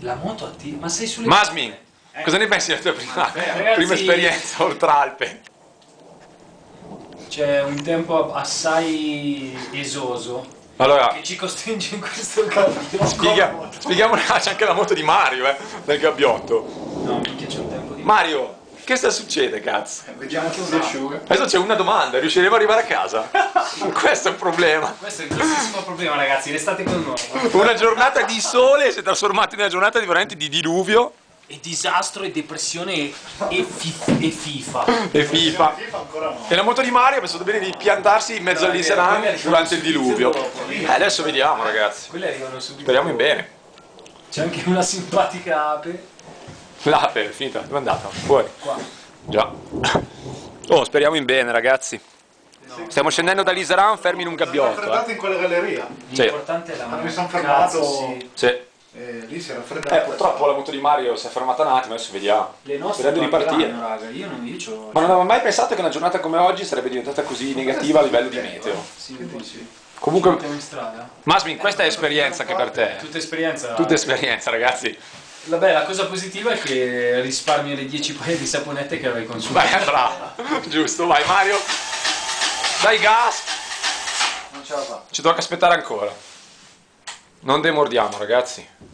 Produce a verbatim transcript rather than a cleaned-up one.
La moto attiva? Ma sei sulle... Masmin, eh. cosa ne pensi della tua prima, Ragazzi, prima esperienza oltre Alpe? C'è un tempo assai esoso Allora, che ci costringe in questo gabbiotto. spiega, spieghiamo, c'è anche la moto di Mario, eh, nel gabbiotto. No, minchia, c'è un tempo di... Mario, che sta succede, cazzo? Eh, vediamo se si asciuga. Adesso c'è una domanda, riusciremo ad arrivare a casa? Questo è un problema. Questo è il grossissimo problema, ragazzi, restate con noi. Una giornata di sole si è trasformata in una giornata di veramente di diluvio. E disastro e depressione e, e, fi- e FIFA. E FIFA. FIFA ancora no. E la moto di Mario ha pensato bene di piantarsi in mezzo all'Inseran durante il diluvio. Eh, adesso vediamo, ragazzi. Quelle arrivano subito. Speriamo in bene. C'è anche una simpatica ape. L'ape è finita, dove è andata? Fuori. Qua. Già. Oh, speriamo in bene, ragazzi. Stiamo scendendo dall'Inseran fermi in un Siamo gabbiotto. raffreddati Eh. in quella galleria. Sì. L'importante è la Ma mano. mi sono Cazzo, fermato. sì. Sì. E lì si è raffreddata. Eh, purtroppo la moto di Mario si è fermata un attimo, adesso vediamo. Le nostre Speriamo di ripartire. partiranno, raga. Io non io c'ho... Ma non avevo mai pensato che una giornata come oggi sarebbe diventata così negativa a livello di meteo. Sì, un po' sì. Comunque, Mettiamo in strada. Masmin, questa è esperienza anche per te. Tutta esperienza. Tutta esperienza, ragazzi. Vabbè, la cosa positiva è che risparmio le dieci paia di saponette che avrei consumato. Vai, brava. Giusto, vai Mario. Dai gas. Non ce la fa. Ci tocca aspettare ancora. Non demordiamo, ragazzi.